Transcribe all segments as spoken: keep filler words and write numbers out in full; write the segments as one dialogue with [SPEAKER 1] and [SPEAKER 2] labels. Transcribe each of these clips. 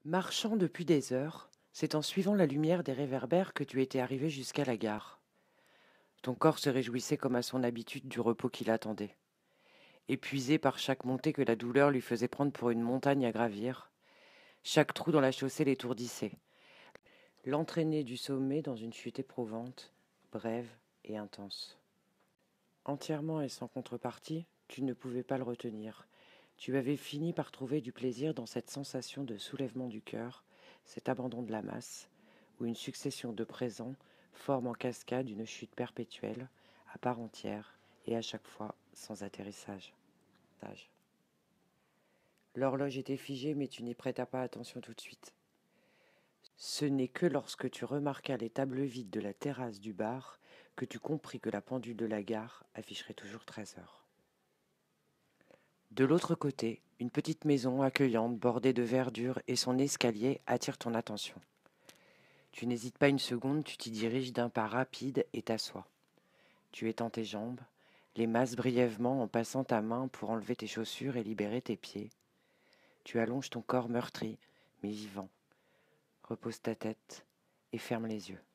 [SPEAKER 1] Marchant depuis des heures, c'est en suivant la lumière des réverbères que tu étais arrivé jusqu'à la gare. Ton corps se réjouissait comme à son habitude du repos qui l'attendait. Épuisé par chaque montée que la douleur lui faisait prendre pour une montagne à gravir, chaque trou dans la chaussée l'étourdissait, l'entraînait du sommet dans une chute éprouvante, brève et intense. Entièrement et sans contrepartie, tu ne pouvais pas le retenir. Tu avais fini par trouver du plaisir dans cette sensation de soulèvement du cœur, cet abandon de la masse, où une succession de présents forme en cascade une chute perpétuelle, à part entière, et à chaque fois sans atterrissage. L'horloge était figée, mais tu n'y prêtas pas attention tout de suite. Ce n'est que lorsque tu remarquas les tables vides de la terrasse du bar que tu compris que la pendule de la gare afficherait toujours treize heures. De l'autre côté, une petite maison accueillante bordée de verdure et son escalier attirent ton attention. Tu n'hésites pas une seconde, tu t'y diriges d'un pas rapide et t'assois. Tu étends tes jambes, les masses brièvement en passant ta main pour enlever tes chaussures et libérer tes pieds. Tu allonges ton corps meurtri, mais vivant. Repose ta tête et ferme les yeux.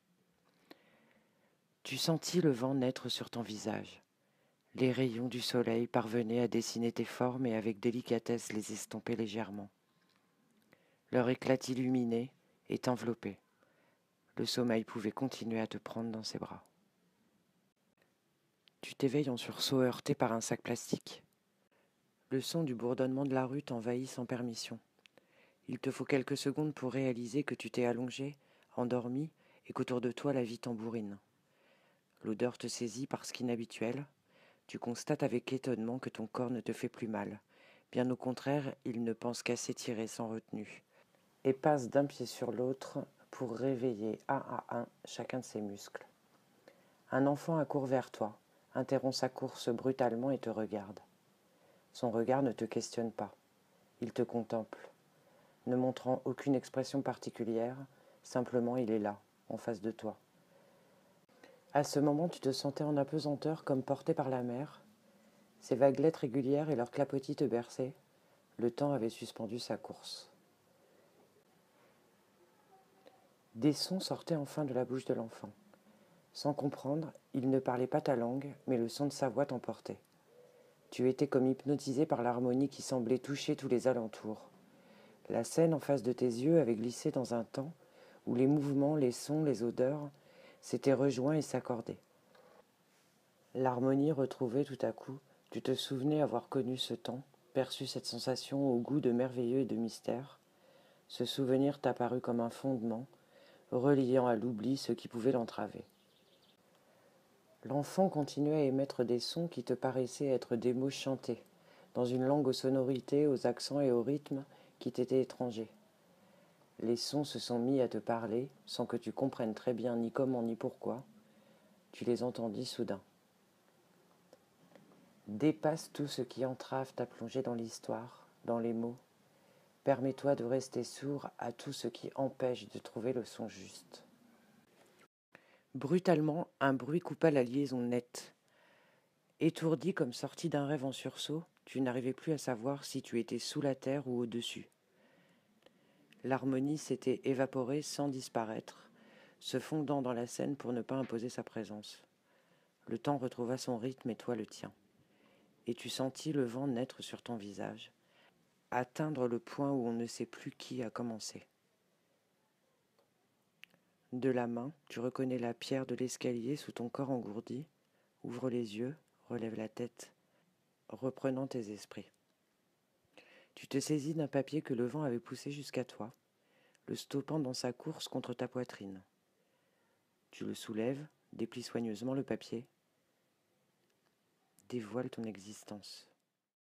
[SPEAKER 1] Tu sentis le vent naître sur ton visage. Les rayons du soleil parvenaient à dessiner tes formes et avec délicatesse les estomper légèrement. Leur éclat illuminé et t'enveloppait. Le sommeil pouvait continuer à te prendre dans ses bras. Tu t'éveilles en sursaut heurté par un sac plastique. Le son du bourdonnement de la rue t'envahit sans permission. Il te faut quelques secondes pour réaliser que tu t'es allongé, endormi, et qu'autour de toi la vie tambourine. L'odeur te saisit parce qu'inhabituelle. Tu constates avec étonnement que ton corps ne te fait plus mal. Bien au contraire, il ne pense qu'à s'étirer sans retenue, et passe d'un pied sur l'autre pour réveiller un à un chacun de ses muscles. Un enfant accourt vers toi, interrompt sa course brutalement et te regarde. Son regard ne te questionne pas. Il te contemple, ne montrant aucune expression particulière, simplement il est là, en face de toi. À ce moment, tu te sentais en apesanteur comme porté par la mer. Ses vaguelettes régulières et leurs clapotis te berçaient. Le temps avait suspendu sa course. Des sons sortaient enfin de la bouche de l'enfant. Sans comprendre, il ne parlait pas ta langue, mais le son de sa voix t'emportait. Tu étais comme hypnotisé par l'harmonie qui semblait toucher tous les alentours. La scène en face de tes yeux avait glissé dans un temps où les mouvements, les sons, les odeurs s'étaient rejoints et s'accordaient. L'harmonie retrouvée tout à coup, tu te souvenais avoir connu ce temps, perçu cette sensation au goût de merveilleux et de mystère. Ce souvenir t'apparut comme un fondement, reliant à l'oubli ce qui pouvait l'entraver. L'enfant continuait à émettre des sons qui te paraissaient être des mots chantés, dans une langue aux sonorités, aux accents et aux rythmes qui t'étaient étrangers. Les sons se sont mis à te parler, sans que tu comprennes très bien ni comment ni pourquoi. Tu les entendis soudain. Dépasse tout ce qui entrave ta plongée dans l'histoire, dans les mots. Permets-toi de rester sourd à tout ce qui empêche de trouver le son juste. Brutalement, un bruit coupa la liaison nette. Étourdi comme sorti d'un rêve en sursaut, tu n'arrivais plus à savoir si tu étais sous la terre ou au-dessus. L'harmonie s'était évaporée sans disparaître, se fondant dans la scène pour ne pas imposer sa présence. Le temps retrouva son rythme et toi le tien. Et tu sentis le vent naître sur ton visage, atteindre le point où on ne sait plus qui a commencé. De la main, tu reconnais la pierre de l'escalier sous ton corps engourdi, ouvre les yeux, relève la tête, reprenant tes esprits. Tu te saisis d'un papier que le vent avait poussé jusqu'à toi, le stoppant dans sa course contre ta poitrine. Tu le soulèves, déplies soigneusement le papier, dévoile ton existence.